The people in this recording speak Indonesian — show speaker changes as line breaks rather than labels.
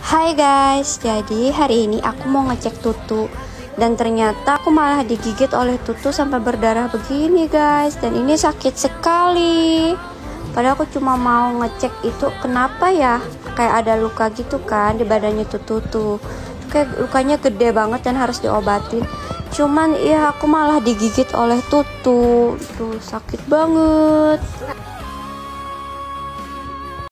Hai guys, jadi hari ini aku mau ngecek Tutu dan ternyata aku malah digigit oleh Tutu sampai berdarah begini guys, dan ini sakit sekali. Padahal aku cuma mau ngecek itu kenapa ya, kayak ada luka gitu kan di badannya Tutu tuh. Kayak lukanya gede banget dan harus diobatin. Cuman ya aku malah digigit oleh Tutu. Tuh sakit banget.